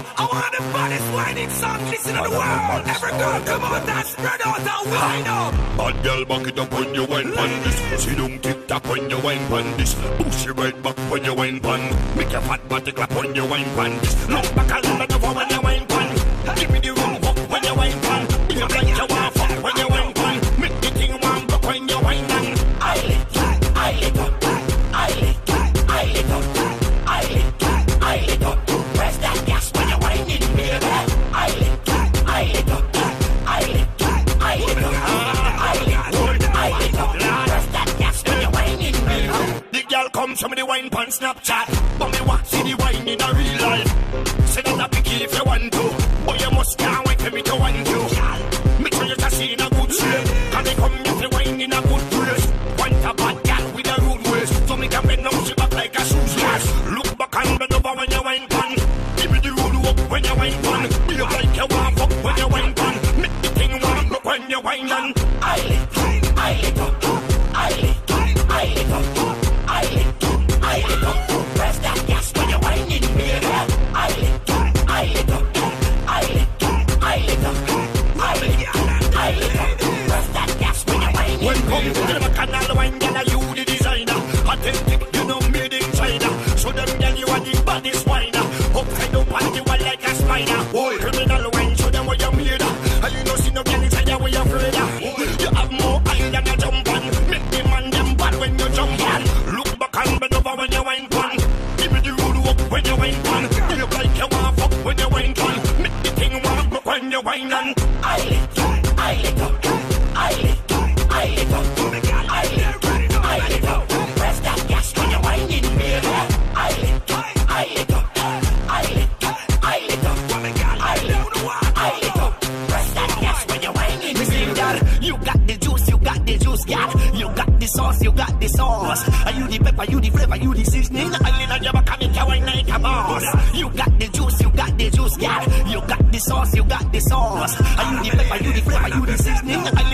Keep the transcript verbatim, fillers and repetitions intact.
I want the baddest whining song, listen to the world. Every girl come out and spread out and wind up. Bad girl, back it up when you wine pan this. She don't tick tock when you wine pan this. Push your right back when you wine pan. Make your fat body clap when you wine pan this. Look back and let over when you wine pan. Give me the room walk when you wine pan. Be a like you want fuck when you wine pan. Make the thing warm back when you wine pan. I lick, I lick up, I lick, I lick up, I lick, I lick up. Press that gas when you wine in me. I lick, I lick up, I lick, I lick up, I lick, I lick up. Press that gas when you wine in me. The girl come show me the wine pan Snapchat, but me watch see the wine in a real life. Say that a picky if you want to, but you must can't wait for me to want to. Make sure you just see in a good shape, and they come if you wine in a good place. Want a bad girl with a rude waist, so me can bend down she back like a shoes lash. Look back and bend over when you wine pan. Give me the road walk when you wine pan. You look like you want fuck when you wine pan. Make the thing warm up when you wine pan. I lick, I lick up, I lick, I lick up, I lick, I lick up. Press that gas when you wine in me. I lick, I lick up, I lick, I lick up, I lick, I lick up. Press that gas when you wine in me. When come to the canal wine, girl, are you the designer? Authentic, you know, made in China. So them girl, you are the baddest whiner. Upside down on the wall like a spider. Oh, criminal wine, show them what you're made of. And you know, see no girl inside where you're afraid of. You have more oil than you jump on. Make the man them bad when you jump on. Look back and bend over when you wine pan. Give me the road walk when you wine pan. You look like you want fuck when you wine pan. Make the thing warm up when you wine on. I lick, I lick up, I lick, I lick up, I lick, I lick up. Press that gas when you wine in me. I lick, I lick up, I lick, I lick up, I lick, I lick up. Press that gas when you wine in me. Girl, you got the juice, you got the juice, girl. You got the sauce, you got the sauce. Are you the pepper, you the flavor, you the seasoning? I lean on your back and make you wine like a boss. You got the juice, you got the juice, girl. You got the sauce, you got the sauce. Are you the pepper, you the flavor, you the seasoning? I